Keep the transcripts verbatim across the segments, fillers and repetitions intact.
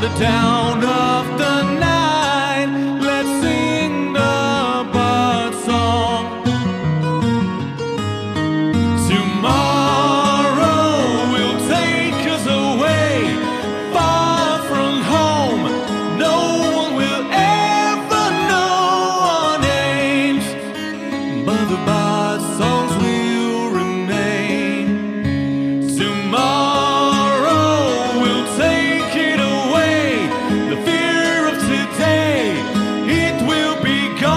the dawn of the night. Let's sing the bird song. Tomorrow will take us away, far from home. No one will ever know our names, but the bird songs will remain. Tomorrow will take it away. The fear of today, it will be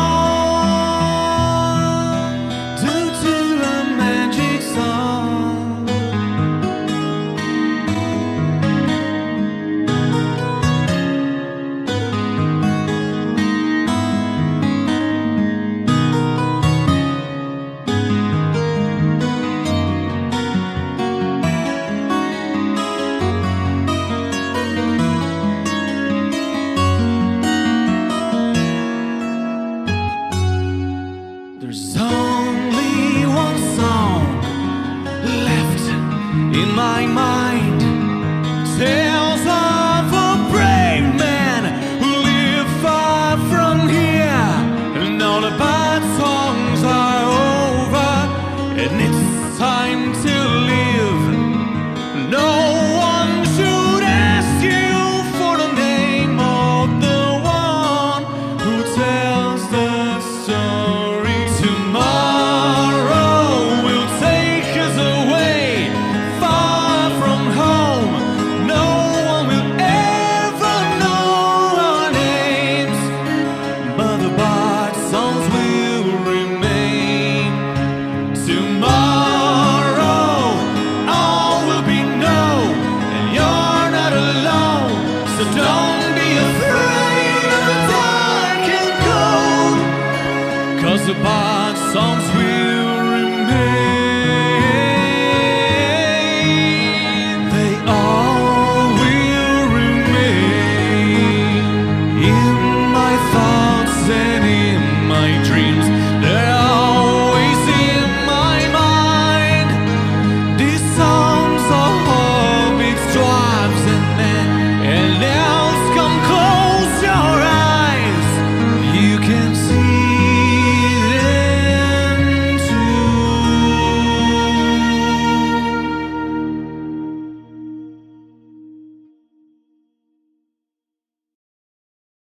gone due to a magic song. There's only one song left in my mind. Tales of a brave man who lived far from here. And all the bad songs are over, and it's time to live. No one should ask you for the name of the one who tells the story. Tomorrow will take us away, far from home. No one will ever know our names, but the bard songs will remain. Tomorrow all will be known, and you're not alone. So don't be afraid of the dark and cold, 'cause the bard songs will